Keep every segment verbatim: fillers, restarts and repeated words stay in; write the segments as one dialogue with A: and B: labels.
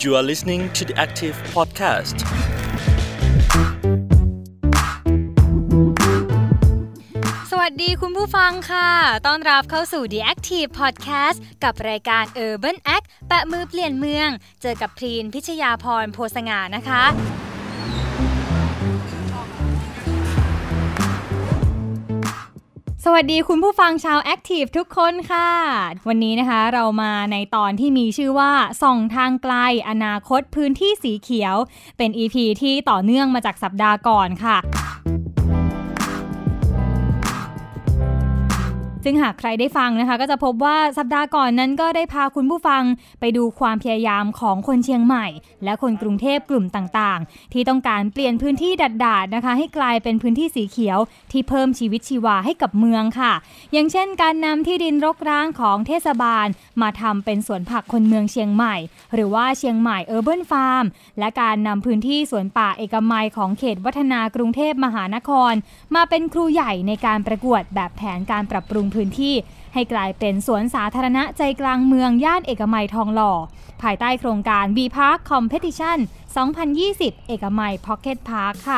A: You are listening to the Active Podcast.
B: สวัสดีคุณผู้ฟังค่ะต้อนรับเข้าสู่ The Active Podcast กับรายการ Urban Act แปะมือเปลี่ยนเมืองเจอกับพรีนพิชยาพรโพสง่านะคะสวัสดีคุณผู้ฟังชาว Active ทุกคนค่ะวันนี้นะคะเรามาในตอนที่มีชื่อว่าส่องทางไกลอนาคตพื้นที่สีเขียวเป็น อี พี ที่ต่อเนื่องมาจากสัปดาห์ก่อนค่ะซึ่งหากใครได้ฟังนะคะก็จะพบว่าสัปดาห์ก่อนนั้นก็ได้พาคุณผู้ฟังไปดูความพยายามของคนเชียงใหม่และคนกรุงเทพกลุ่มต่างๆที่ต้องการเปลี่ยนพื้นที่ดัดๆนะคะให้กลายเป็นพื้นที่สีเขียวที่เพิ่มชีวิตชีวาให้กับเมืองค่ะอย่างเช่นการนำที่ดินรกร้างของเทศบาลมาทำเป็นสวนผักคนเมืองเชียงใหม่หรือว่าเชียงใหม่ Urban Farm และการนำพื้นที่สวนป่าเอกมัยของเขตวัฒนากรุงเทพมหานครมาเป็นครูใหญ่ในการประกวดแบบแผนการปรับปรุงพื้นที่ให้กลายเป็นสวนสาธารณะใจกลางเมืองย่านเอกมัยทองหล่อภายใต้โครงการ V Park Competition สองพันยี่สิบ เอกมัย Pocket Park ค่ะ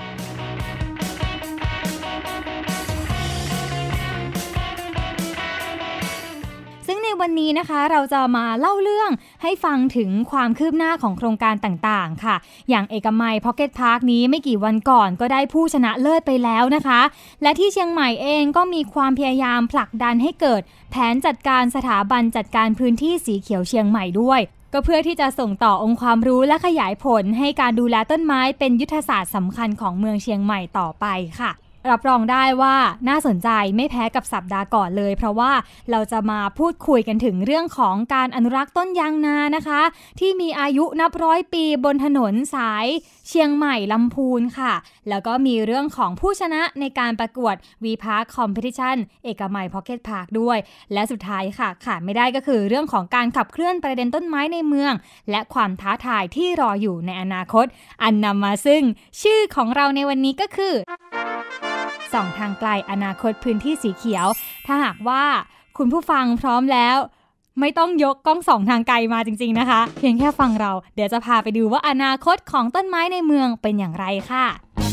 B: ซึ่งในวันนี้นะคะเราจะมาเล่าเรื่องให้ฟังถึงความคืบหน้าของโครงการต่างๆค่ะอย่างเอกมัย Pocket Park นี้ไม่กี่วันก่อนก็ได้ผู้ชนะเลิศไปแล้วนะคะและที่เชียงใหม่เองก็มีความพยายามผลักดันให้เกิดแผนจัดการสถาบันจัดการพื้นที่สีเขียวเชียงใหม่ด้วยก็เพื่อที่จะส่งต่อองค์ความรู้และขยายผลให้การดูแลต้นไม้เป็นยุทธศาสตร์สำคัญของเมืองเชียงใหม่ต่อไปค่ะรับรองได้ว่าน่าสนใจไม่แพ้กับสัปดาห์ก่อนเลยเพราะว่าเราจะมาพูดคุยกันถึงเรื่องของการอนุรักษ์ต้นยางนานะคะที่มีอายุนับร้อยปีบนถนนสายเชียงใหม่ลำพูนค่ะแล้วก็มีเรื่องของผู้ชนะในการประกวด V Park Competition เอกมัย Pocket Park ด้วยและสุดท้ายค่ะขาดไม่ได้ก็คือเรื่องของการขับเคลื่อนประเด็นต้นไม้ในเมืองและความท้าทายที่รออยู่ในอนาคตอันนำมาซึ่งชื่อของเราในวันนี้ก็คือส่องทางไกลอนาคตพื้นที่สีเขียวถ้าหากว่าคุณผู้ฟังพร้อมแล้วไม่ต้องยกกล้องส่องทางไกลมาจริงๆนะคะเพียงแค่ฟังเราเดี๋ยวจะพาไปดูว่าอนาคตของต้นไม้ในเมืองเป็นอย่างไรค่ะ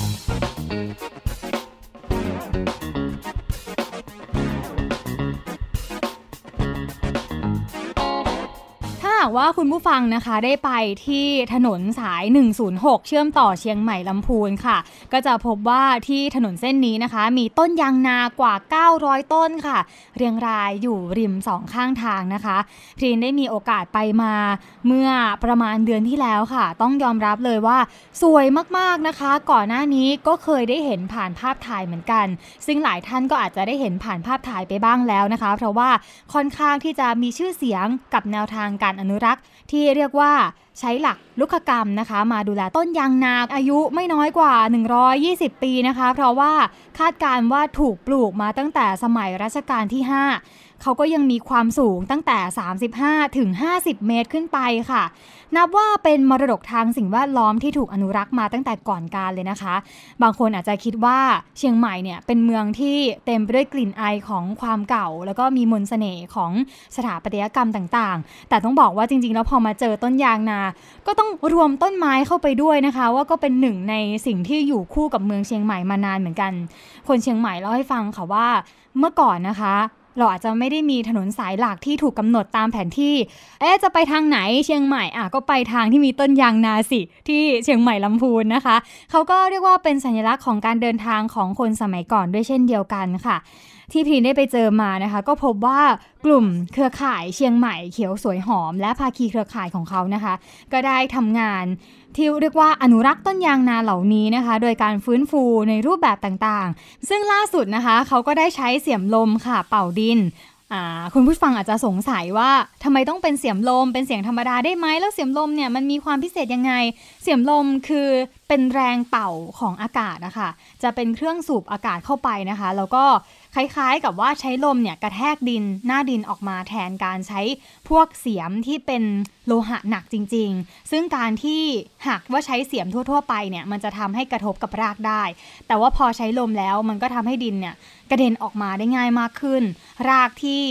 B: หากว่าคุณผู้ฟังนะคะได้ไปที่ถนนสายหนึ่งศูนย์หกเชื่อมต่อเชียงใหม่ลำพูนค่ะก็จะพบว่าที่ถนนเส้นนี้นะคะมีต้นยางนากว่าเก้าร้อยต้นค่ะเรียงรายอยู่ริมสองข้างทางนะคะพรีนได้มีโอกาสไปมาเมื่อประมาณเดือนที่แล้วค่ะต้องยอมรับเลยว่าสวยมากๆนะคะก่อนหน้านี้ก็เคยได้เห็นผ่านภาพถ่ายเหมือนกันซึ่งหลายท่านก็อาจจะได้เห็นผ่านภาพถ่ายไปบ้างแล้วนะคะเพราะว่าค่อนข้างที่จะมีชื่อเสียงกับแนวทางการอนุรักษ์ที่เรียกว่าใช้หลักลุกขกรรมนะคะมาดูแลต้นยางนาอายุไม่น้อยกว่าหนึ่งร้อยยี่สิบปีนะคะเพราะว่าคาดการณ์ว่าถูกปลูกมาตั้งแต่สมัยรัชกาลที่ห้าเขาก็ยังมีความสูงตั้งแต่สามสิบห้าถึงห้าสิบเมตรขึ้นไปค่ะนับว่าเป็นมรดกทางสิ่งแวดล้อมที่ถูกอนุรักษ์มาตั้งแต่ก่อนกาลเลยนะคะบางคนอาจจะคิดว่าเชียงใหม่เนี่ยเป็นเมืองที่เต็มไปด้วยกลิ่นอายของความเก่าแล้วก็มีมนต์เสน่ห์ของสถาปัตยกรรมต่างๆแต่ต้องบอกว่าจริงๆแล้วพอมาเจอต้นยางนาก็ต้องรวมต้นไม้เข้าไปด้วยนะคะว่าก็เป็นหนึ่งในสิ่งที่อยู่คู่กับเมืองเชียงใหม่มานานเหมือนกันคนเชียงใหม่เล่าให้ฟังค่ะว่าเมื่อก่อนนะคะเราอาจจะไม่ได้มีถนนสายหลักที่ถูกกำหนดตามแผนที่เอ๊ะจะไปทางไหนเชียงใหม่อ่ะก็ไปทางที่มีต้นยางนาสิที่เชียงใหม่ลำพูนนะคะเขาก็เรียกว่าเป็นสัญลักษณ์ของการเดินทางของคนสมัยก่อนด้วยเช่นเดียวกันค่ะที่พีได้ไปเจอมานะคะก็พบว่ากลุ่มเครือข่ายเชียงใหม่เขียวสวยหอมและภาคีเครือข่ายของเขานะคะก็ได้ทำงานที่เรียกว่าอนุรักษ์ต้นยางนาเหล่านี้นะคะโดยการฟื้นฟูในรูปแบบต่างๆซึ่งล่าสุดนะคะเขาก็ได้ใช้เสียมลมค่ะเป่าดินคุณผู้ฟังอาจจะสงสัยว่าทำไมต้องเป็นเสียมลมเป็นเสียงธรรมดาได้ไหมแล้วเสียมลมเนี่ยมันมีความพิเศษยังไงเสียมลมคือเป็นแรงเป่าของอากาศนะคะจะเป็นเครื่องสูบอากาศเข้าไปนะคะแล้วก็คล้ายๆกับว่าใช้ลมเนี่ยกระแทกดินหน้าดินออกมาแทนการใช้พวกเสียมที่เป็นโลหะหนักจริงๆซึ่งการที่หากว่าใช้เสียมทั่วๆไปเนี่ยมันจะทำให้กระทบกับรากได้แต่ว่าพอใช้ลมแล้วมันก็ทำให้ดินเนี่ยกระเด็นออกมาได้ง่ายมากขึ้นรากที่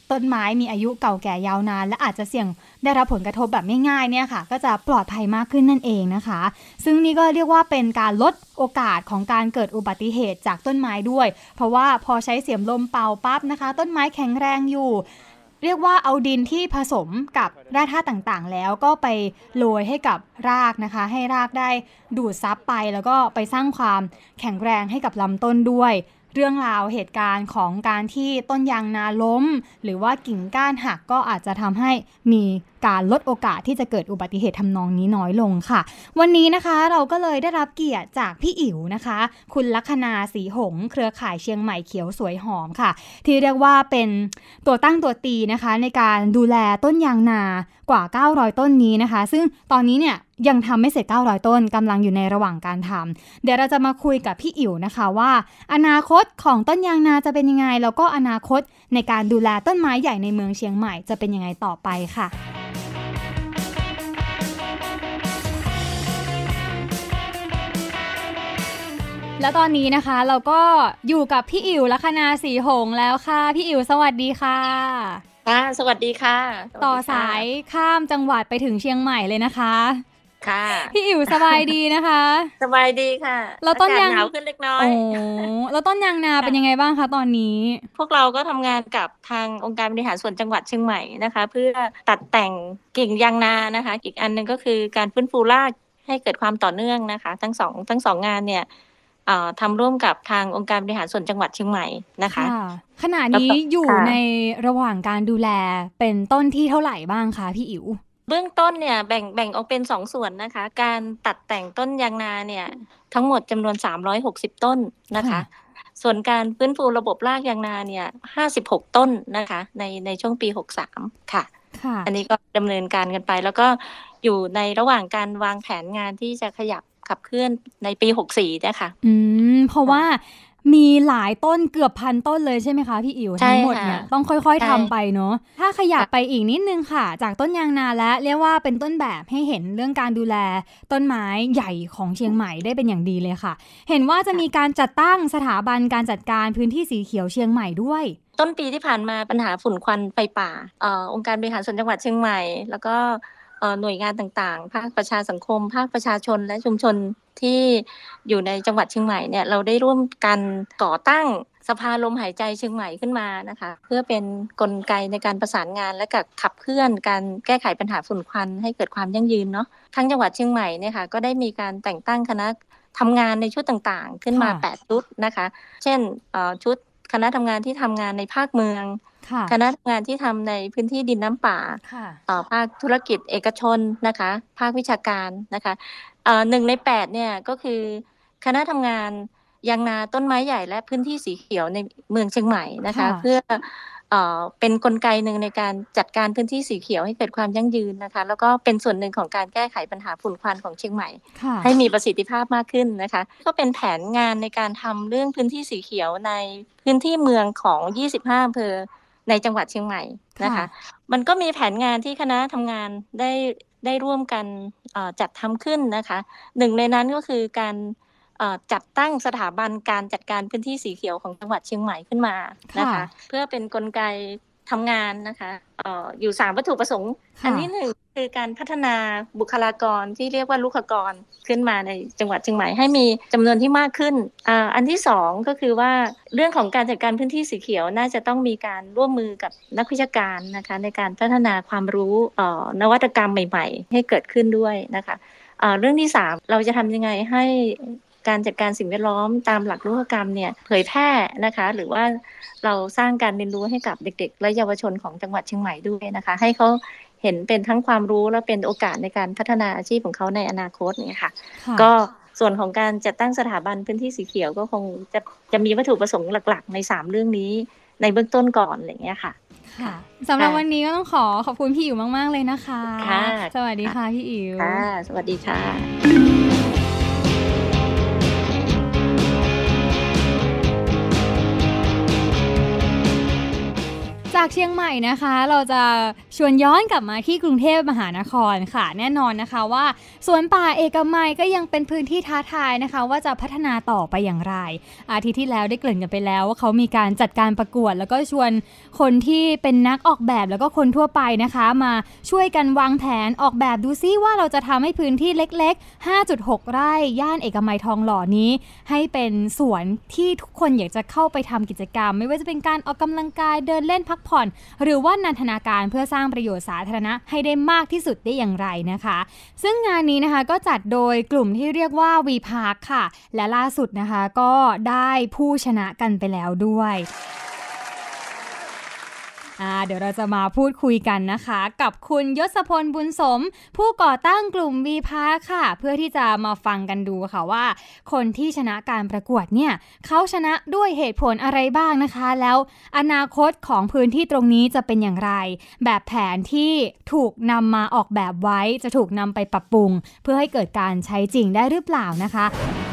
B: ต้นไม้มีอายุเก่าแก่ยาวนานและอาจจะเสี่ยงได้รับผลกระทบแบบง่ายๆเนี่ยค่ะก็จะปลอดภัยมากขึ้นนั่นเองนะคะซึ่งนี่ก็เรียกว่าเป็นการลดโอกาสของการเกิดอุบัติเหตุจากต้นไม้ด้วยเพราะว่าพอใช้เสียมลมเป่าปั๊บนะคะต้นไม้แข็งแรงอยู่เรียกว่าเอาดินที่ผสมกับแร่ธาตุต่างๆแล้วก็ไปโรยให้กับรากนะคะให้รากได้ดูดซับไปแล้วก็ไปสร้างความแข็งแรงให้กับลำต้นด้วยเรื่องราวเหตุการณ์ของการที่ต้นยางนาล้มหรือว่ากิ่งก้านหักก็อาจจะทำให้มีการลดโอกาสที่จะเกิดอุบัติเหตุทำนองนี้น้อยลงค่ะวันนี้นะคะเราก็เลยได้รับเกียรติจากพี่อิ๋วนะคะคุณลัคนาศรีหงส์เครือข่ายเชียงใหม่เขียวสวยหอมค่ะที่เรียกว่าเป็นตัวตั้งตัวตีนะคะในการดูแลต้นยางนากว่าเก้าร้อยต้นนี้นะคะซึ่งตอนนี้เนี่ยยังทำไม่เสร็จเก้าร้อยต้นกำลังอยู่ในระหว่างการทำเดี๋ยวเราจะมาคุยกับพี่อิ๋วนะคะว่าอนาคตของต้นยางนาจะเป็นยังไงแล้วก็อนาคตในการดูแลต้นไม้ใหญ่ในเมืองเชียงใหม่จะเป็นยังไงต่อไปค่ะแล้วตอนนี้นะคะเราก็อยู่กับพี่อิ๋วลัคนาศรีหงส์แล้วค่ะพี่อิ๋วสวัสดีค่ะ
C: ค่ะสวัสดีค่ะ
B: ต่อสายข้ามจังหวัดไปถึงเชียงใหม่เลยนะคะ
C: ค่ะ
B: พี่อิ๋วสบายดีนะคะ
C: สบายดีค่ะ
B: แล้วต้นยาง
C: หนาวขึ้นเล็กน้อย
B: โอ้แล้วต้นยางนาเป็นยังไงบ้างคะตอนนี้
C: พวกเราก็ทำงานกับทางองค์การบริหารส่วนจังหวัดเชียงใหม่นะคะเพื่อตัดแต่งกิ่งยางนานะคะอีกอันนึงก็คือการฟื้นฟูรากให้เกิดความต่อเนื่องนะคะทั้งสองทั้งสองงานเนี่ยทำร่วมกับทางองค์การบริหารส่วนจังหวัดเชียงใหม่นะคะ
B: ขณะนี้อยู่ในระหว่างการดูแลเป็นต้นที่เท่าไหร่บ้างคะพี่อิ๋ว
C: เบื้องต้นเนี่ยแบ่งแบ่งออกเป็นสองส่วนนะคะการตัดแต่งต้นยางนาเนี่ยทั้งหมดจำนวนสามร้อยหกสิบต้นนะคะส่วนการฟื้นฟูระบบรากยางนาเนี่ยห้าสิบหกต้นนะคะในในช่วงปีหกสิบสามค่ะอันนี้ก็ดำเนินการกันไปแล้วก็อยู่ในระหว่างการวางแผนงานที่จะขยับขับเคลื่อนในปีหกสิบสี่นะคะ
B: อืมเพราะว่ามีหลายต้นเกือบพันต้นเลยใช่ไหมคะพี่อิ๋วทั้งหมดเนี่ยต้องค่อยๆทำไปเนาะถ้าขยับไปอีกนิดนึงค่ะจากต้นยางนาและเรียกว่าเป็นต้นแบบให้เห็นเรื่องการดูแลต้นไม้ใหญ่ของเชียงใหม่ได้เป็นอย่างดีเลยค่ะเห็นว่าจะมีการจัดตั้งสถาบันการจัดการพื้นที่สีเขียวเชียงใหม่ด้วย
C: ต้นปีที่ผ่านมาปัญหาฝุ่นควันไฟป่าเอ่อองค์การบริหารส่วนจังหวัดเชียงใหม่แล้วก็หน่วยงานต่างๆภาคประชาสังคมภาคประชาชนและชุมชนที่อยู่ในจังหวัดเชียงใหม่เนี่ยเราได้ร่วมกันก่อตั้งสภาลมหายใจเชียงใหม่ขึ้นมานะคะเพื่อเป็นกลไกในการประสานงานและกับขับเคลื่อนการแก้ไขปัญหาฝุ่นควันให้เกิดความยั่งยืนเนาะทั้งจังหวัดเชียงใหม่เนี่ยค่ะก็ได้มีการแต่งตั้งคณะทำงานในชุดต่างๆขึ้นมาแปดชุดนะคะเช่นชุดคณะทำงานที่ทำงานในภาคเมืองคณะทำงานที่ทำในพื้นที่ดินน้ำป่าภาคธุรกิจเอกชนนะคะภาควิชาการนะคะหนึ่งในแปดเนี่ยก็คือคณะทำงานยางนาต้นไม้ใหญ่และพื้นที่สีเขียวในเมืองเชียงใหม่นะคะเพื่อเป็นกลไกหนึ่งในการจัดการพื้นที่สีเขียวให้เกิดความยั่งยืนนะคะแล้วก็เป็นส่วนหนึ่งของการแก้ไขปัญหาฝุ่นควันของเชียงใหม่ให้มีประสิทธิภาพมากขึ้นนะคะก็เป็นแผนงานในการทำเรื่องพื้นที่สีเขียวในพื้นที่เมืองของยี่สิบห้าอำเภอในจังหวัดเชียงใหม่นะคะมันก็มีแผนงานที่คณะทำงานได้ได้ร่วมกันจัดทำขึ้นนะคะหนึ่งในนั้นก็คือการจัดตั้งสถาบันการจัดการพื้นที่สีเขียวของจังหวัดเชียงใหม่ขึ้นมานะคะเพื่อเป็นกลไกทำงานนะคะอออยู่สามวัตถุประสงค์อันที่หนึ่งคือการพัฒนาบุคลากรที่เรียกว่าลูกกรขึ้นมาในจังหวัดเชียงใหม่ให้มีจำนวนที่มากขึ้นอ่าอันที่สองก็คือว่าเรื่องของการจัดการพื้นที่สีเขียวน่าจะต้องมีการร่วมมือกับนักวิชาการนะคะในการพัฒนาความรู้เอ่อนวัตกรรมใหม่ๆให้เกิดขึ้นด้วยนะคะอ่าเรื่องที่สามเราจะทำยังไงให้การจัดการสิ่งแวดล้อมตามหลักลูกกรรมเนี่ยเผยแพร่นะคะหรือว่าเราสร้างการเรียนรู้ให้กับเด็กๆและเยาวชนของจังหวัดเชียงใหม่ด้วยนะคะให้เขาเห็นเป็นทั้งความรู้และเป็นโอกาสในการพัฒนาอาชีพของเขาในอนาคตเนี่ยค่ะก็ส่วนของการจัดตั้งสถาบันพื้นที่สีเขียวก็คงจะจะมีวัตถุประสงค์หลักๆในสามเรื่องนี้ในเบื้องต้นก่อนอะไรอย่างเงี้ยค่ะ
B: ค่ะสำหรับวันนี้ก็ต้องขอขอบคุณพี่อิ๋วมากๆเลยนะคะสวัสดีค่ะพี่อิ๋ว
C: ค่ะสวัสดีค่ะ
B: จจากเชียงใหม่นะคะเราจะชวนย้อนกลับมาที่กรุงเทพมหานครค่ะแน่นอนนะคะว่าสวนป่าเอกมัยก็ยังเป็นพื้นที่ท้าทายนะคะว่าจะพัฒนาต่อไปอย่างไรอาทิตย์ที่แล้วได้เกริ่นกันไปแล้วว่าเขามีการจัดการประกวดแล้วก็ชวนคนที่เป็นนักออกแบบแล้วก็คนทั่วไปนะคะมาช่วยกันวางแผนออกแบบดูซิว่าเราจะทำให้พื้นที่เล็กๆ ห้าจุดหก ไร่ย่านเอกมัยทองหล่อนี้ให้เป็นสวนที่ทุกคนอยากจะเข้าไปทำกิจกรรมไม่ว่าจะเป็นการออกกำลังกายเดินเล่นพักผ่อนหรือว่านันทนาการเพื่อสร้างประโยชน์สาธารณะให้ได้มากที่สุดได้อย่างไรนะคะซึ่งงานนี้นะคะก็จัดโดยกลุ่มที่เรียกว่า V Park ค่ะและล่าสุดนะคะก็ได้ผู้ชนะกันไปแล้วด้วยอ่าเดี๋ยวเราจะมาพูดคุยกันนะคะกับคุณยศพลบุญสมผู้ก่อตั้งกลุ่ม V Park ค่ะเพื่อที่จะมาฟังกันดูค่ะว่าคนที่ชนะการประกวดเนี่ยเขาชนะด้วยเหตุผลอะไรบ้างนะคะแล้วอนาคตของพื้นที่ตรงนี้จะเป็นอย่างไรแบบแผนที่ถูกนำมาออกแบบไว้จะถูกนำไปปรับปรุงเพื่อให้เกิดการใช้จริงได้หรือเปล่านะคะ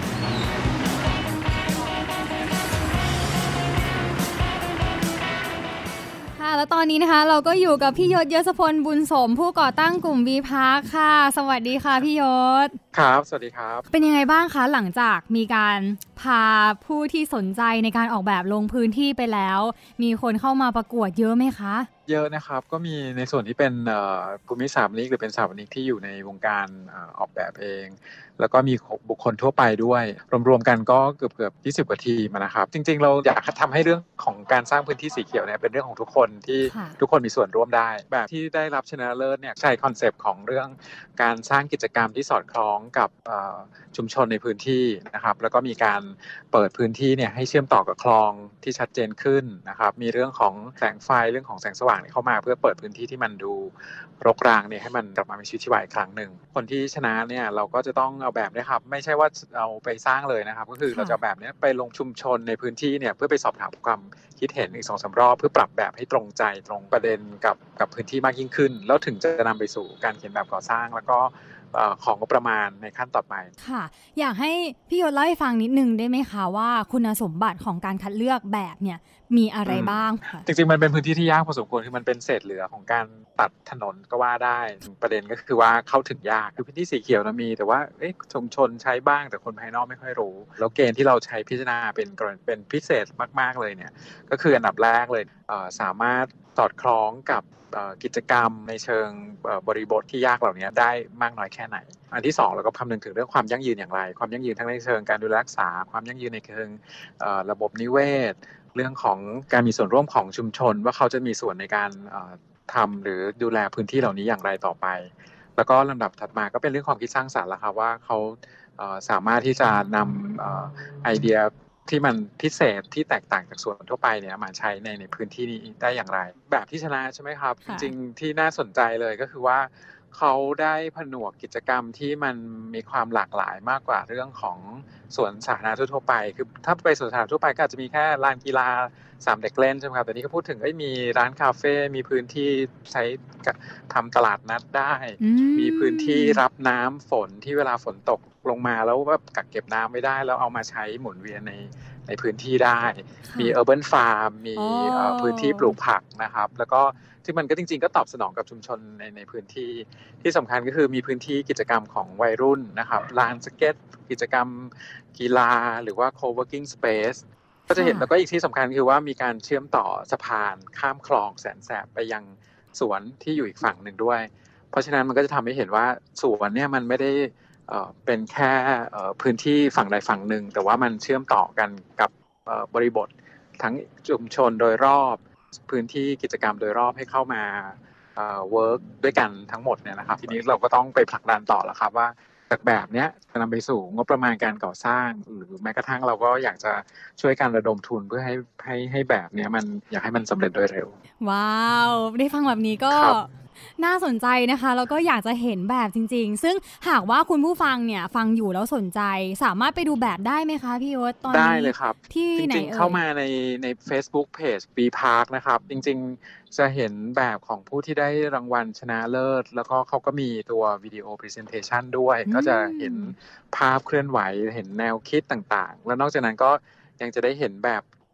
B: แล้วตอนนี้นะคะเราก็อยู่กับพี่ยศยศพลบุญสมผู้ก่อตั้งกลุ่ม V Park ค่ะสวัสดีค่ะพี่ยศ
D: ครับสวัสดีครับ
B: เป็นยังไงบ้างคะหลังจากมีการพาผู้ที่สนใจในการออกแบบลงพื้นที่ไปแล้วมีคนเข้ามาประกวดเยอะไหมคะ
D: เยอะนะครับก็มีในส่วนที่เป็นภูมิสถาปนิกหรือเป็นสถาปนิกที่อยู่ในวงการออกแบบเองแล้วก็มีบุคคลทั่วไปด้วยรวมๆกันก็เกือบๆยี่สิบกว่าทีมนะครับจริงๆเราอยากทำให้เรื่องของการสร้างพื้นที่สีเขียวเนี่ยเป็นเรื่องของทุกคนที่ทุกคนมีส่วนร่วมได้แบบที่ได้รับชนะเลิศเนี่ยใช้คอนเซปต์ของเรื่องการสร้างกิจกรรมที่สอดคล้องกับชุมชนในพื้นที่นะครับแล้วก็มีการเปิดพื้นที่เนี่ยให้เชื่อมต่อกับคลองที่ชัดเจนขึ้นนะครับมีเรื่องของแสงไฟเรื่องของแสงสว่างเข้ามาเพื่อเปิดพื้นที่ที่มันดูรกร้างเนี่ยให้มันกลับมามีชีวิตชีวาอีกครั้งหนึ่งคนที่ชนะเนี่ยเราก็จะต้องเอาแบบนี้ครับไม่ใช่ว่าเอาไปสร้างเลยนะครับก็คือเราจะแบบนี้ไปลงชุมชนในพื้นที่เนี่ยเพื่อไปสอบถามความคิดเห็นอีก สองถึงสาม รอบเพื่อปรับแบบให้ตรงใจตรงประเด็นกับกับพื้นที่มากยิ่งขึ้นแล้วถึงจะนำไปสู่การเขียนแบบก่อสร้างแล้วก็ของงบประมาณในขั้นต่อไป
B: ค่ะอยากให้พี่ยศเล่าให้ฟังนิดนึงได้ไหมคะว่าคุณสมบัติของการคัดเลือกแบบเนี่ยมีอะไรบ้างคะ
D: จริงๆมันเป็นพื้นที่ที่ยากพอสมควรคือมันเป็นเศษเหลือของการตัดถนนก็ว่าได้ประเด็นก็คือว่าเข้าถึงยากคือพื้นที่สีเขียวนะมีแต่ว่าเอ๊ะชุมชนใช้บ้างแต่คนภายนอกไม่ค่อยรู้แล้วเกณฑ์ที่เราใช้พิจารณาเป็นเป็นพิเศษมากๆเลยเนี่ยก็คืออันดับแรกเลยสามารถสอดคล้องกับกิจกรรมในเชิงบริบทที่ยากเหล่านี้ได้มากน้อยแค่ไหนอันที่สองเราก็คำนึงถึงเรื่องความยั่งยืนอย่างไรความยั่งยืนทั้งในเชิงการดูแลรักษาความยั่งยืนในเชิงระบบนิเวศเรื่องของการมีส่วนร่วมของชุมชนว่าเขาจะมีส่วนในการทำหรือดูแลพื้นที่เหล่านี้อย่างไรต่อไปแล้วก็ลำดับถัดมาก็เป็นเรื่องความคิดสร้างสรรค์ละครับว่าเขาสามารถที่จะนำไอเดียที่มันพิเศษที่แตกต่างจากส่วนทั่วไปเนี่ยมาใช้ในในพื้นที่นี้ได้อย่างไรแบบที่ชนะใช่ไหมครับจริงๆที่น่าสนใจเลยก็คือว่าเขาได้ผนวกกิจกรรมที่มันมีความหลากหลายมากกว่าเรื่องของสวนสาธารณะทั่วไปคือถ้าไปสวนสาธารณะทั่วไปก็อาจจะมีแค่ลานกีฬาสามเด็กเล่นใช่ไหมครับแต่นี่ก็พูดถึงมีร้านคาเฟ่มีพื้นที่ใช้ทำตลาดนัดได้มีพื้นที่รับน้ำฝนที่เวลาฝนตกลงมาแล้วแบบกักเก็บน้ำไม่ได้แล้วเอามาใช้หมุนเวียนในในพื้นที่ได้มี Urban Farm มีพื้นที่ปลูกผักนะครับแล้วก็ที่มันก็จริงๆก็ตอบสนองกับชุมชนในในพื้นที่ที่สำคัญก็คือมีพื้นที่กิจกรรมของวัยรุ่นนะครับลานสเก็ตกิจกรรมกีฬาหรือว่า co-working space ก็จะเห็นแล้วก็อีกที่สำคัญคือว่ามีการเชื่อมต่อสะพานข้ามคลองแสนแสบไปยังสวนที่อยู่อีกฝั่งหนึ่งด้วยเพราะฉะนั้นมันก็จะทำให้เห็นว่าสวนเนี่ยมันไม่ได้เป็นแค่พื้นที่ฝั่งใดฝั่งหนึ่งแต่ว่ามันเชื่อมต่อกันกับบริบททั้งชุมชนโดยรอบพื้นที่กิจกรรมโดยรอบให้เข้ามาเวิร์กด้วยกันทั้งหมดเนี่ยนะครับทีนี้เราก็ต้องไปผลักดันต่อแล้วครับว่าจากแบบนี้จะนำไปสู่งบประมาณการก่อสร้างหรือแม้กระทั่งเราก็อยากจะช่วยการระดมทุนเพื่อให้ให้ให้แบบนี้มันอยากให้มันสำเร็จโดยเร็ว
B: ว้าวได้ฟังแบบนี้ก็น่าสนใจนะคะแล้วก็อยากจะเห็นแบบจริงๆซึ่งหากว่าคุณผู้ฟังเนี่ยฟังอยู่แล้วสนใจสามารถไปดูแบบได้ไหมคะพี่ยศตอนนี้
D: ได้เลยครับ
B: ที่ไหน
D: จริงๆเข้ามาในใน Facebook Page V Park นะครับจริงๆจะเห็นแบบของผู้ที่ได้รางวัลชนะเลิศแล้วก็เขาก็มีตัววิดีโอ Presentation ด้วยก็จะเห็นภาพเคลื่อนไหวเห็นแนวคิดต่างๆแล้วนอกจากนั้นก็ยังจะได้เห็นแบบ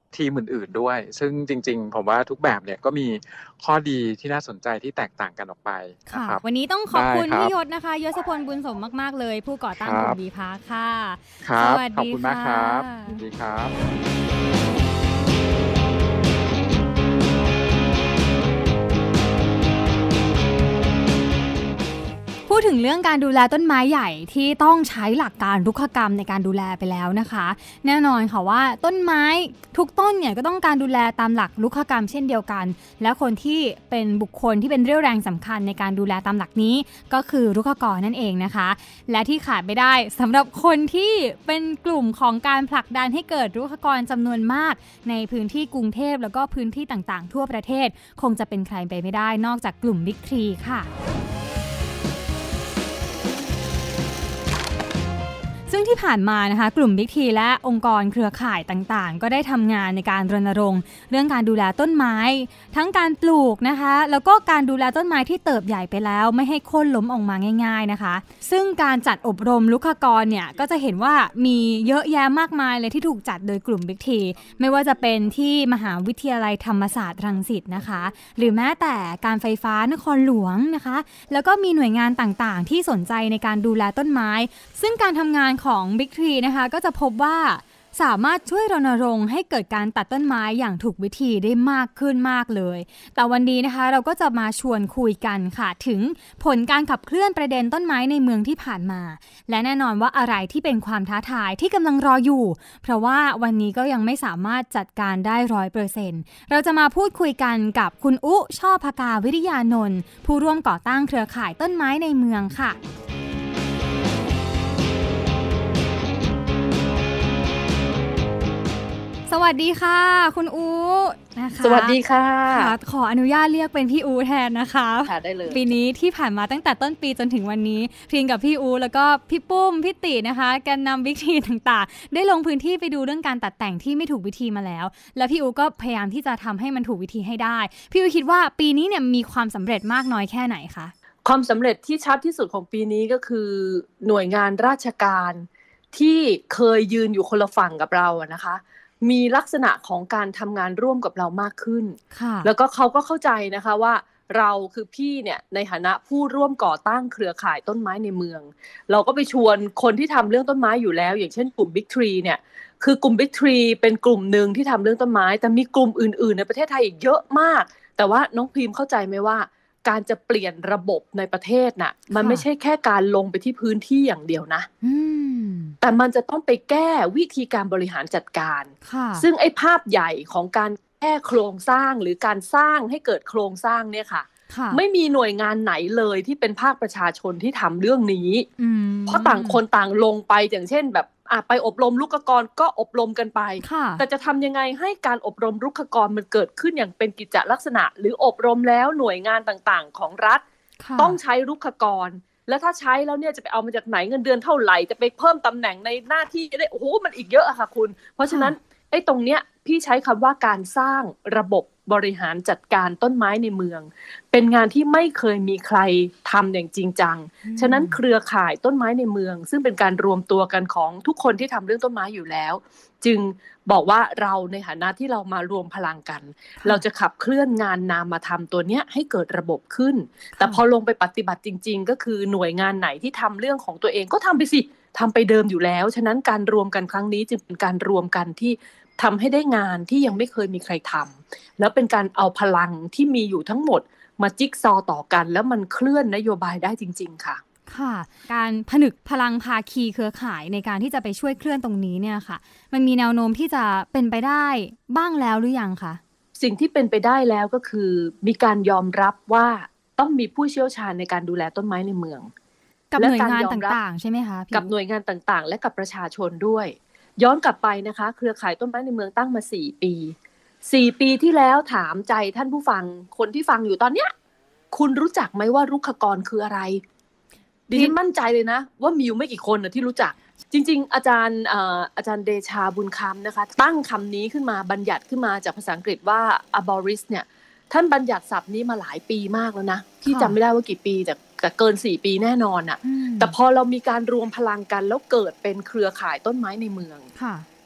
D: ทีมอื่นๆด้วยซึ่งจริงๆผมว่าทุกแบบเนี่ยก็มีข้อดีที่น่าสนใจที่แตกต่างกันออกไปนะครับ
B: วันนี้ต้องขอบคุณพี่ยศนะคะยศพลบุญสมมากๆเลยผู้ก่อตั้งกลุ่ม V-Park ค่ะ
D: ครับขอบคุณมากครับสวัสดีครับ
B: พูดถึงเรื่องการดูแลต้นไม้ใหญ่ที่ต้องใช้หลักการรุกขกรรมในการดูแลไปแล้วนะคะแน่นอนค่ะว่าต้นไม้ทุกต้นเนี่ยก็ต้องการดูแลตามหลักรุกขกรรมเช่นเดียวกันและคนที่เป็นบุคคลที่เป็นเรี่ยวแรงสำคัญในการดูแลตามหลักนี้ก็คือรุกขกรนั่นเองนะคะและที่ขาดไม่ได้สำหรับคนที่เป็นกลุ่มของการผลักดันให้เกิดรุกขกรจำนวนมากในพื้นที่กรุงเทพแล้วก็พื้นที่ต่างๆทั่วประเทศคงจะเป็นใครไปไม่ได้นอกจากกลุ่ม Big ทรี ค่ะซึ่งที่ผ่านมานะคะกลุ่ม Big ทรี และองค์กรเครือข่ายต่างๆก็ได้ทำงานในการรณรงค์เรื่องการดูแลต้นไม้ทั้งการปลูกนะคะแล้วก็การดูแลต้นไม้ที่เติบใหญ่ไปแล้วไม่ให้โค่นล้มออกมาง่ายๆนะคะซึ่งการจัดอบรมรุกขกรเนี่ยก็จะเห็นว่ามีเยอะแยะมากมายเลยที่ถูกจัดโดยกลุ่ม Big ทรี ไม่ว่าจะเป็นที่มหาวิทยาลัยธรรมศาสตร์รังสิตนะคะหรือแม้แต่การไฟฟ้านครหลวงนะคะแล้วก็มีหน่วยงานต่างๆที่สนใจในการดูแลต้นไม้ซึ่งการทำงานของ Big ทรี นะคะก็จะพบว่าสามารถช่วยรณรงค์ให้เกิดการตัดต้นไม้อย่างถูกวิธีได้มากขึ้นมากเลยแต่วันนี้นะคะเราก็จะมาชวนคุยกันค่ะถึงผลการขับเคลื่อนประเด็นต้นไม้ในเมืองที่ผ่านมาและแน่นอนว่าอะไรที่เป็นความท้าทายที่กำลังรออยู่เพราะว่าวันนี้ก็ยังไม่สามารถจัดการได้ ร้อยเปอร์เซ็นต์ เราจะมาพูดคุยกันกับคุณอุช่อภกาวิริยานนท์ผู้ร่วมก่อตั้งเครือข่ายต้นไม้ในเมืองค่ะสวัสดีค่ะคุณอูนะคะ
E: สวัสดีค่ะ
B: ขออนุญาตเรียกเป็นพี่อูแทนนะคะ
E: ค่ะได้เลย
B: ปีนี้ที่ผ่านมาตั้งแต่ต้นปีจนถึงวันนี้พิงกับพี่อูแล้วก็พี่ปุ้มพี่ตินะคะแกนนำบิ๊กทีต่างๆได้ลงพื้นที่ไปดูเรื่องการตัดแต่งที่ไม่ถูกวิธีมาแล้วและพี่อูก็พยายามที่จะทำให้มันถูกวิธีให้ได้พี่อูคิดว่าปีนี้เนี่ยมีความสำเร็จมากน้อยแค่ไหนคะ
E: ความสำเร็จที่ชัดที่สุดของปีนี้ก็คือหน่วยงานราชการที่เคยยืนอยู่คนละฝั่งกับเราอะนะคะมีลักษณะของการทำงานร่วมกับเรามากขึ้นแล้วก็เขาก็เข้าใจนะคะว่าเราคือพี่เนี่ยในฐานะผู้ร่วมก่อตั้งเครือข่ายต้นไม้ในเมืองเราก็ไปชวนคนที่ทำเรื่องต้นไม้อยู่แล้วอย่างเช่นกลุ่ม Big ทรี เนี่ยคือกลุ่ม Big ทรี เป็นกลุ่มหนึ่งที่ทำเรื่องต้นไม้แต่มีกลุ่มอื่นๆในประเทศไทยอีกเยอะมากแต่ว่าน้องพิมเข้าใจไหมว่าการจะเปลี่ยนระบบในประเทศน่ะมันไม่ใช่แค่การลงไปที่พื้นที่อย่างเดียวนะแต่มันจะต้องไปแก้วิธีการบริหารจัดการซึ่งไอ้ภาพใหญ่ของการแก้โครงสร้างหรือการสร้างให้เกิดโครงสร้างเนี่ยค่ะไม่มีหน่วยงานไหนเลยที่เป็นภาคประชาชนที่ทำเรื่องนี้เพราะต่างคนต่างลงไปอย่างเช่นแบบไปอบรมรุกขกรก็อบรมกันไปแต่จะทำยังไงให้การอบรมรุกขกรมันเกิดขึ้นอย่างเป็นกิจลักษณะหรืออบรมแล้วหน่วยงานต่างๆของรัฐต้องใช้รุกขกรแล้วถ้าใช้แล้วเนี่ยจะไปเอามาจากไหนเงินเดือนเท่าไหร่จะไปเพิ่มตำแหน่งในหน้าที่ได้โอ้โหมันอีกเยอะอะค่ะคุณเพราะฉะนั้นไอ้ตรงเนี้ยพี่ใช้คำว่าการสร้างระบบบริหารจัดการต้นไม้ในเมืองเป็นงานที่ไม่เคยมีใครทำอย่างจริงจังฉะนั้นเครือข่ายต้นไม้ในเมืองซึ่งเป็นการรวมตัวกันของทุกคนที่ทำเรื่องต้นไม้อยู่แล้วจึงบอกว่าเราในฐานะที่เรามารวมพลังกันเราจะขับเคลื่อนงานนามธรรมตัวเนี้ยให้เกิดระบบขึ้นแต่พอลงไปปฏิบัติจริงๆก็คือหน่วยงานไหนที่ทำเรื่องของตัวเองก็ทำไปสิทำไปเดิมอยู่แล้วฉะนั้นการรวมกันครั้งนี้จึงเป็นการรวมกันที่ทำให้ได้งานที่ยังไม่เคยมีใครทำแล้วเป็นการเอาพลังที่มีอยู่ทั้งหมดมาจิ๊กซอว์ต่อกันแล้วมันเคลื่อนนโยบายได้จริงๆค่ะ
B: ค่ะการผนึกพลังภาคีเครือข่ายในการที่จะไปช่วยเคลื่อนตรงนี้เนี่ยค่ะมันมีแนวโน้มที่จะเป็นไปได้บ้างแล้วหรือยังคะ
E: สิ่งที่เป็นไปได้แล้วก็คือมีการยอมรับว่าต้องมีผู้เชี่ยวชาญในการดูแลต้นไม้ในเมือง
B: กับหน่วยงานต่างๆใช่ไหมคะ
E: กับหน่วยงานต่างๆและกับประชาชนด้วยย้อนกลับไปนะคะเครือข่ายต้นไม้ในเมืองตั้งมาสี่ปีสี่ปีที่แล้วถามใจท่านผู้ฟังคนที่ฟังอยู่ตอนเนี้ยคุณรู้จักไหมว่ารุกขกรคืออะไรดิฉันมั่นใจเลยนะว่ามีอยู่ไม่กี่คนนะที่รู้จักจริงๆอาจารย์อาจารย์เดชาบุญคำนะคะตั้งคำนี้ขึ้นมาบัญญัติขึ้นมาจากภาษาอังกฤษว่า arborist เนี่ยท่านบัญญัติศัพท์นี้มาหลายปีมากแล้วนะที่จำไม่ได้ว่ากี่ปีแต่แต่เกินสี่ปีแน่นอนอ่ะแต่พอเรามีการรวมพลังกันแล้วเกิดเป็นเครือข่ายต้นไม้ในเมือง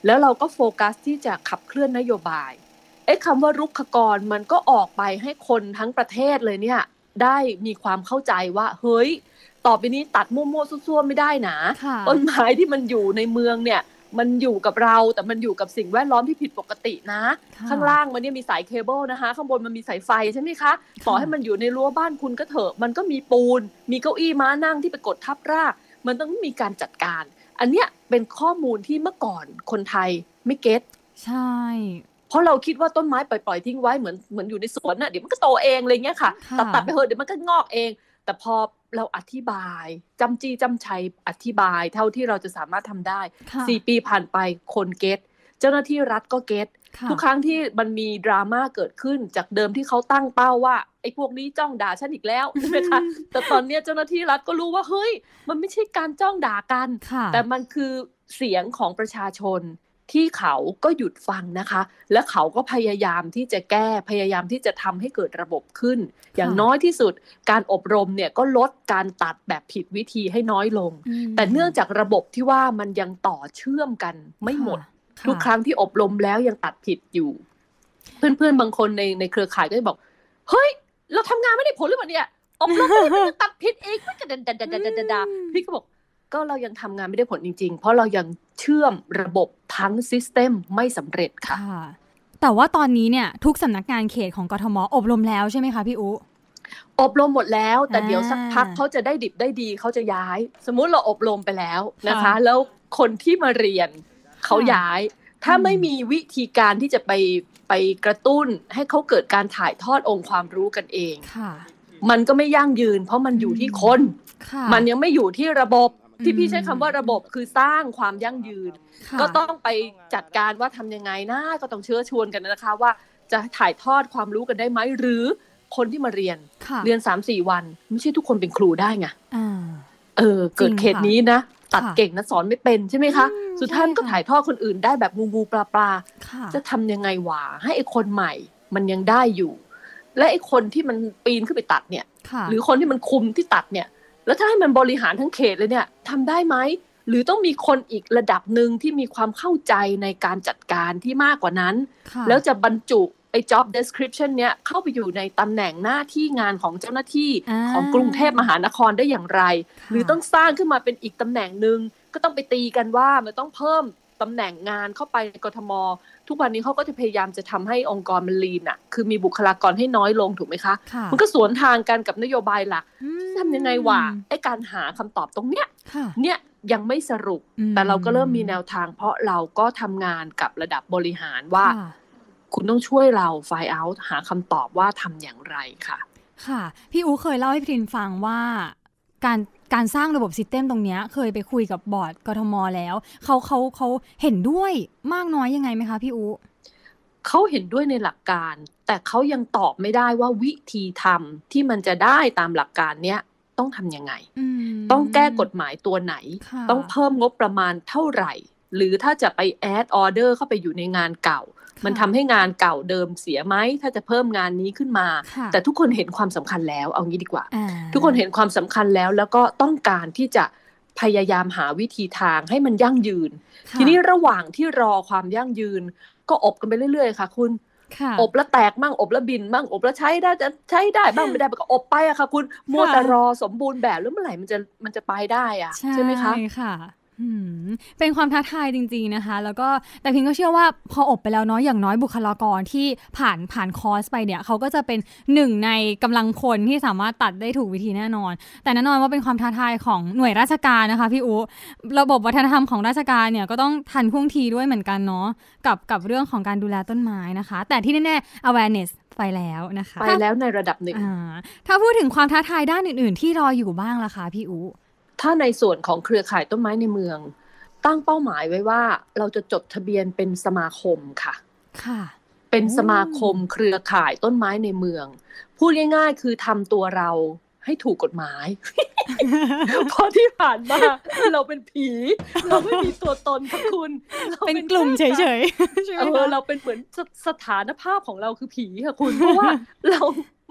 E: แล้วเราก็โฟกัสที่จะขับเคลื่อนนโยบายไอ้คำว่ารุกขกรมันก็ออกไปให้คนทั้งประเทศเลยเนี่ยได้มีความเข้าใจว่าเฮ้ยต่อไปนี้ตัดมั่วๆซั่วๆไม่ได้นะต้นไม้ที่มันอยู่ในเมืองเนี่ยมันอยู่กับเราแต่มันอยู่กับสิ่งแวดล้อมที่ผิดปกตินะข้างล่างมันเนี่ยมีสายเคเบิลนะคะข้างบนมันมีสายไฟใช่ไหมคะต่อให้มันอยู่ในรั้วบ้านคุณก็เถอะมันก็มีปูนมีเก้าอี้ม้านั่งที่ไปกดทับรากมันต้องมีการจัดการอันเนี้ยเป็นข้อมูลที่เมื่อก่อนคนไทยไม่เก็ต
B: ใช่
E: เพราะเราคิดว่าต้นไม้ปล่อยๆทิ้งไว้เหมือนเหมือนอยู่ในสวนน่ะเดี๋ยวมันก็โตเองอะไรเงี้ยค่ะตัดๆไปเถอะเดี๋ยวมันก็งอกเองแต่พอเราอธิบายจำจี้จำชัยอธิบายเท่าที่เราจะสามารถทำได้สี่ปีผ่านไปคนเก็ตเจ้าหน้าที่รัฐก็เก็ตทุกครั้งที่มันมีดราม่าเกิดขึ้นจากเดิมที่เขาตั้งเป้าว่าไอ้พวกนี้จ้องด่าฉันอีกแล้วใช่ไหมคะแต่ตอนนี้เจ้าหน้าที่รัฐก็รู้ว่าเฮ้ยมันไม่ใช่การจ้องด่ากันแต่มันคือเสียงของประชาชนที่เขาก็หยุดฟังนะคะและเขาก็พยายามที่จะแก้พยายามที่จะทำให้เกิดระบบขึ้นอย่างน้อยที่สุดการอบรมเนี่ยก็ลดการตัดแบบผิดวิธีให้น้อยลงแต่เนื่องจากระบบที่ว่ามันยังต่อเชื่อมกันไม่หมดทุกครั้งที่อบรมแล้วยังตัดผิดอยู่เพื่อนๆบางคนในในเครือข่ายก็จะบอกเฮ้ยเราทำงานไม่ได้ผลหรือเปล่าเนี่ยอบรมไม่ได้ตัดผิดอีกไม่กระดันดันดันดันดันพี่ก็บอกก็เรายังทำงานไม่ได้ผลจริงๆเพราะเรายังเชื่อมระบบทั้งซิสเต็มไม่สำเร็จค่ะ
B: แต่ว่าตอนนี้เนี่ยทุกสำนักงานเขตของกทม.อบรมแล้วใช่ไหมคะพี่อุ
E: อบรมหมดแล้วแต่เดี๋ยวสักพักเขาจะได้ดิบได้ดีเขาจะย้ายสมมุติเราอบรมไปแล้วนะคะแล้วคนที่มาเรียนเขาย้ายถ้าไม่มีวิธีการที่จะไปไปกระตุ้นให้เขาเกิดการถ่ายทอดองค์ความรู้กันเองมันก็ไม่ยั่งยืนเพราะมันอยู่ที่คนมันยังไม่อยู่ที่ระบบที่พี่ใช้คำว่าระบบคือสร้างความยั่งยืนก็ต้องไปจัดการว่าทำยังไงนะก็ต้องเชื้อชวนกันนะคะว่าจะถ่ายทอดความรู้กันได้ไหมหรือคนที่มาเรียนเรียน สามสี่ วันไม่ใช่ทุกคนเป็นครูได้ไงเออเกิดเขตนี้นะตัดเก่งนะสอนไม่เป็นใช่ไหมคะสุดท้ายก็ถ่ายทอดคนอื่นได้แบบงูงูปลาปลาจะทำยังไงวะให้ไอ้คนใหม่มันยังได้อยู่และไอ้คนที่มันปีนขึ้นไปตัดเนี่ยหรือคนที่มันคุมที่ตัดเนี่ยแล้วถ้าให้มันบริหารทั้งเขตเลยเนี่ยทำได้ไหมหรือต้องมีคนอีกระดับหนึ่งที่มีความเข้าใจในการจัดการที่มากกว่านั้นแล้วจะบรรจุไอ้ job description เนี่ยเข้าไปอยู่ในตำแหน่งหน้าที่งานของเจ้าหน้าที่ของกรุงเทพมหานครได้อย่างไรหรือต้องสร้างขึ้นมาเป็นอีกตำแหน่งนึงก็ต้องไปตีกันว่ามันต้องเพิ่มตำแหน่งงานเข้าไปในกทม.ทุกวันนี้เขาก็จะพยายามจะทำให้องค์กรมันลีนอ่ะคือมีบุคลากรให้น้อยลงถูกไหมคะมันก็สวนทางกันกับนโยบายหลักทำยังไงวะไอ้การหาคำตอบตรงเนี้ยเนี่ยยังไม่สรุปแต่เราก็เริ่มมีแนวทางเพราะเราก็ทำงานกับระดับบริหารว่าคุณต้องช่วยเราไฟล์เอาท์หาคำตอบว่าทำอย่างไรค่ะ
B: ค่ะพี่อู๋เคยเล่าให้พี่ทินฟังว่าการการสร้างระบบซิสเต็มตรงนี้เคยไปคุยกับบอร์ดกทม.แล้วเขาเขาเขาเห็นด้วยมากน้อยยังไงไหมคะพี่อู๋
E: เขาเห็นด้วยในหลักการแต่เขายังตอบไม่ได้ว่าวิธีทำที่มันจะได้ตามหลักการเนี้ยต้องทำยังไงต้องแก้กฎหมายตัวไหนต้องเพิ่มงบประมาณเท่าไหร่หรือถ้าจะไปแอดออเดอร์เข้าไปอยู่ในงานเก่ามันทำให้งานเก่าเดิมเสียไหมถ้าจะเพิ่มงานนี้ขึ้นมาแต่ทุกคนเห็นความสำคัญแล้วเอางี้ดีกว่าทุกคนเห็นความสำคัญแล้วแล้วก็ต้องการที่จะพยายามหาวิธีทางให้มันยั่งยืนทีนี้ระหว่างที่รอความยั่งยืนก็อบกันไปเรื่อยๆค่ะคุณอบแล้วแตกมั่งอบแล้วบินมั่งอบแล้วใช้ได้จะใช้ได้บ้างไม่ได้ก็อบไปอะค่ะคุณมัวแต่รอสมบูรณ์แบบแล้วเมื่อไหร่มันจะมันจะไปได้อะใช่ไหมคะ
B: ใช่ค่ะเป็นความท้าทายจริงๆนะคะแล้วก็แต่พิงก็เชื่อว่าพออบไปแล้วเนาะอย่างน้อยบุคลากรที่ผ่านผ่านคอร์สไปเนี่ยเขาก็จะเป็นหนึ่งในกำลังพลที่สามารถตัดได้ถูกวิธีแน่นอนแต่แน่นอนว่าเป็นความท้าทายของหน่วยราชการนะคะพี่อู๋ระบบวัฒนธรรมของราชการเนี่ยก็ต้องทันท่วงทีด้วยเหมือนกันเนาะกับกับเรื่องของการดูแลต้นไม้นะคะแต่ที่แน่ๆ awareness ไปแล้วนะคะ
E: ไปแล้วในระดับหนึ่ง
B: ถ้าพูดถึงความท้าทายด้านอื่นๆที่รออยู่บ้างล่ะคะพี่อู๋
E: ถ้าในส่วนของเครือข่ายต้นไม้ในเมืองตั้งเป้าหมายไว้ว่าเราจะจดทะเบียนเป็นสมาคมค่ะ
B: ค่ะ
E: เป็นสมาคมเครือข่ายต้นไม้ในเมืองพูดง่ายๆคือทำตัวเราให้ถูกกฎหมาย เพราะที่ผ่านมาเราเป็นผีเราไม่มีตัวตนค่ะคุณ
B: เราเป็นกลุ่มเฉยๆ
E: เออเราเป็นเหมือนสถานภาพของเราคือผีค่ะคุณเพราะว่าเราไ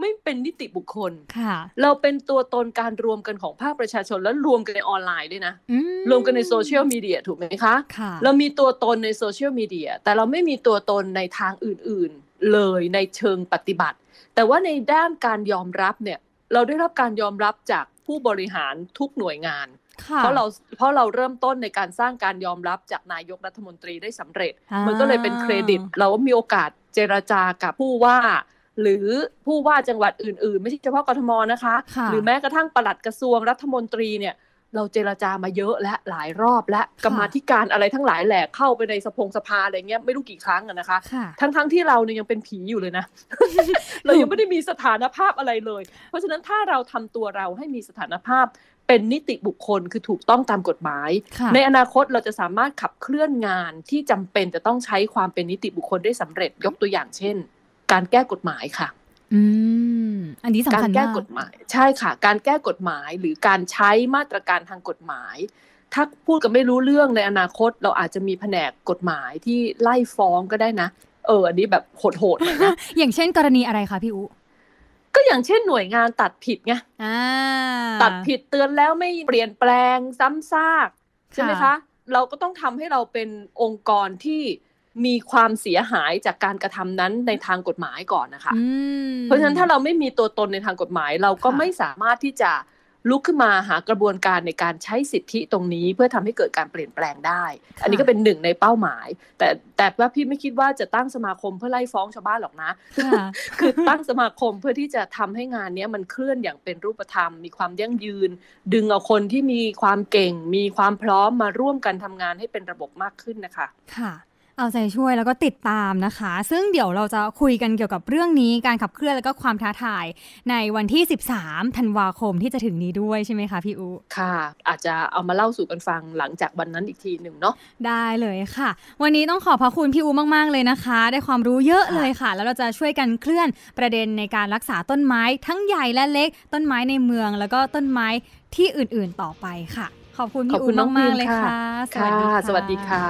E: ไม่เป็นนิติบุคคล
B: ค่ะ
E: เราเป็นตัวตนการรวมกันของภาคประชาชนแล้วรวมกันในออนไลน์ด้วยนะรวมกันในโซเชียลมีเดียถูกไหมคะเรามีตัวตนในโซเชียลมีเดียแต่เราไม่มีตัวตนในทางอื่นๆเลยในเชิงปฏิบัติแต่ว่าในด้านการยอมรับเนี่ยเราได้รับการยอมรับจากผู้บริหารทุกหน่วยงานเพราะเราเพราะเราเริ่มต้นในการสร้างการยอมรับจากนายกรัฐมนตรีได้สำเร็จมันก็เลยเป็นเครดิตเรามีโอกาสเจรจากับผู้ว่าหรือผู้ว่าจังหวัดอื่นๆไม่ใช่เฉพาะกทมนะคะหรือแม้กระทั่งปลัดกระทรวงรัฐมนตรีเนี่ยเราเจรจามาเยอะและหลายรอบและกรรมาธิการอะไรทั้งหลายแหละเข้าไปในสภงสภาอะไรเงี้ยไม่รู้กี่ครั้งอะนะคะทั้งๆที่เราเนี่ยยังเป็นผีอยู่เลยนะ เรายังไม่ได้มีสถานภาพอะไรเลยเพราะฉะนั้นถ้าเราทำตัวเราให้มีสถานภาพเป็นนิติบุคคลคือถูกต้องตามกฎหมายในอนาคตเราจะสามารถขับเคลื่อนงานที่จำเป็นจะต้องใช้ความเป็นนิติบุคคลได้สำเร็จยกตัวอย่างเช่นการแก้กฎหมายค่ะ
B: อืมอันนี้สำคัญมาก
E: การแก้กฎหมายใช่ค่ะการแก้กฎหมายหรือการใช้มาตรการทางกฎหมายถ้าพูดกันไม่รู้เรื่องในอนาคตเราอาจจะมีแผนกกฎหมายที่ไล่ฟ้องก็ได้นะเอออันนี้แบบโหดๆเลยนะ
B: อย่างเช่นกรณีอะไรคะพี่อุ
E: ก็อย่างเช่นหน่วยงานตัดผิดไงตัดผิดเตือนแล้วไม่เปลี่ยนแปลงซ้ำซากใช่ไหมคะเราก็ต้องทำให้เราเป็นองค์กรที่มีความเสียหายจากการกระทำนั้นในทางกฎหมายก่อนนะคะเพราะฉะนั้นถ้าเราไม่มีตัวตนในทางกฎหมายเราก็ไม่สามารถที่จะลุกขึ้นมาหากระบวนการในการใช้สิทธิตรงนี้เพื่อทำให้เกิดการเปลี่ยนแปลงได้อันนี้ก็เป็นหนึ่งในเป้าหมายแต่แต่ว่าพี่ไม่คิดว่าจะตั้งสมาคมเพื่อไล่ฟ้องชาวบ้านหรอกนะ คือตั้งสมาคมเพื่อที่จะทำให้งานนี้มันเคลื่อนอย่างเป็นรูปธรรมมีความยั่งยืนดึงเอาคนที่มีความเก่งมีความพร้อมมาร่วมกันทำงานให้เป็นระบบมากขึ้นนะคะ
B: ค่ะเอาใจช่วยแล้วก็ติดตามนะคะซึ่งเดี๋ยวเราจะคุยกันเกี่ยวกับเรื่องนี้การขับเคลื่อนแล้วก็ความท้าทายในวันที่สิบสามธันวาคมที่จะถึงนี้ด้วยใช่ไหมคะพี่อุ
E: ค่ะอาจจะเอามาเล่าสู่กันฟังหลังจากวันนั้นอีกทีหนึ่งเนาะ
B: ได้เลยค่ะวันนี้ต้องขอบพระคุณพี่อุมากๆเลยนะคะได้ความรู้เยอะเลยค่ะแล้วเราจะช่วยกันเคลื่อนประเด็นในการรักษาต้นไม้ทั้งใหญ่และเล็กต้นไม้ในเมืองแล้วก็ต้นไม้ที่อื่นๆต่อไปค่ะขอบคุณพี่อุมากๆเลยค่ะ
E: สวัสดีค่ะสวัสดีค่ะ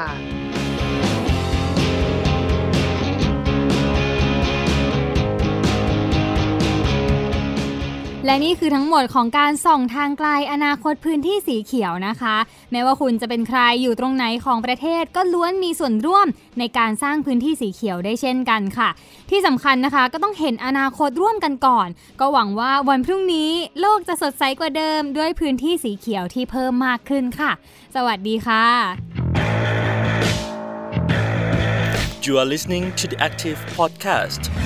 B: และนี่คือทั้งหมดของการส่องทางไกลอนาคตพื้นที่สีเขียวนะคะแม้ว่าคุณจะเป็นใครอยู่ตรงไหนของประเทศก็ล้วนมีส่วนร่วมในการสร้างพื้นที่สีเขียวได้เช่นกันค่ะที่สำคัญนะคะก็ต้องเห็นอนาคตร่วมกันก่อนก็หวังว่าวันพรุ่งนี้โลกจะสดใสกว่าเดิมด้วยพื้นที่สีเขียวที่เพิ่มมากขึ้นค่ะสวัสดีค่ะ
A: You are listening to the Active Podcast